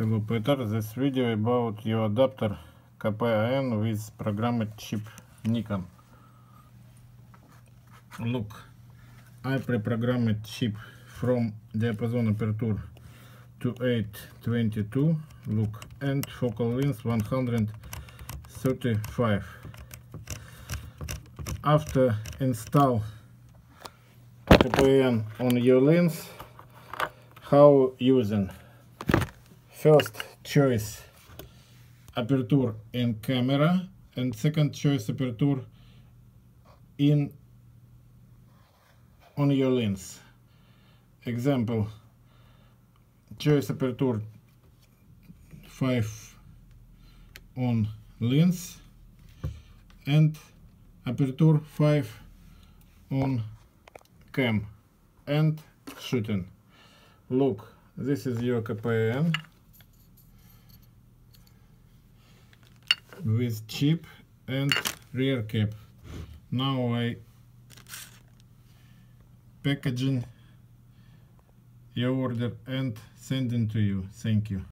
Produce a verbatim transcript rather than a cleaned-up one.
Hello Peter, this video about your adapter K P N with programmed chip Nikon. Look, I pre-programmed chip from diapason aperture to eight twenty-two, look, and focal length one hundred thirty-five. After install K P N on your lens, how using? First choice aperture in camera, and second choice aperture in on your lens. Example, choice aperture five on lens and aperture five on cam and shooting. Look, this is your K P N with chip and rear cap. Now I packaging your order and sending to you. Thank you.